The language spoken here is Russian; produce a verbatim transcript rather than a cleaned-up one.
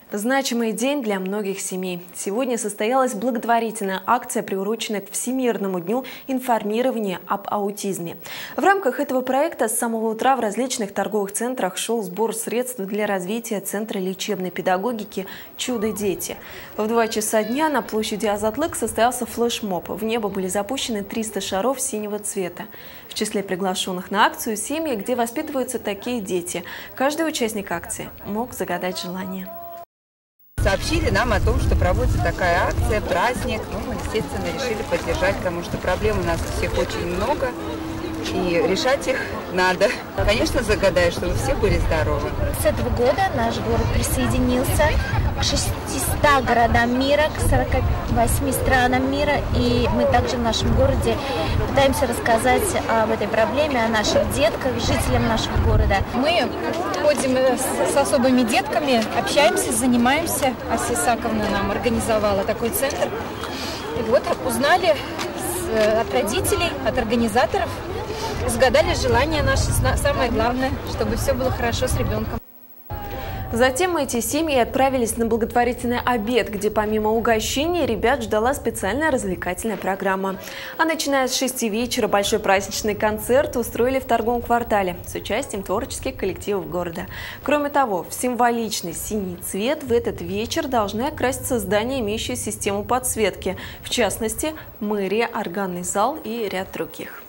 Значимый день для многих семей. Сегодня состоялась благотворительная акция, приуроченная к Всемирному дню информирования об аутизме. В рамках этого проекта с самого утра в различных торговых центрах шел сбор средств для развития Центра лечебной педагогики «Чудо-дети». В два часа дня на площади Азатлык состоялся флешмоб. В небо были запущены триста шаров синего цвета. В числе приглашенных на акцию семьи, где воспитываются такие дети. Каждый участник акции мог загадать желание. Сообщили нам о том, что проводится такая акция, праздник. Ну, мы, естественно, решили поддержать, потому что проблем у нас у всех очень много, и решать их надо. Конечно, загадаю, чтобы все были здоровы. С этого года наш город присоединился к шестистам городам мира, к сорока восьми странам мира, и мы также в нашем городе пытаемся рассказать об этой проблеме, о наших детках, жителям нашего города. Мы ходим с особыми детками, общаемся, занимаемся. Ася Исаковна нам организовала такой центр. И вот узнали от родителей, от организаторов, загадали желание наше, самое главное, чтобы все было хорошо с ребенком. Затем эти семьи отправились на благотворительный обед, где помимо угощений ребят ждала специальная развлекательная программа. А начиная с шести вечера большой праздничный концерт устроили в торговом квартале с участием творческих коллективов города. Кроме того, в символичный синий цвет в этот вечер должны окраситься здания, имеющие систему подсветки, в частности, мэрия, органный зал и ряд других.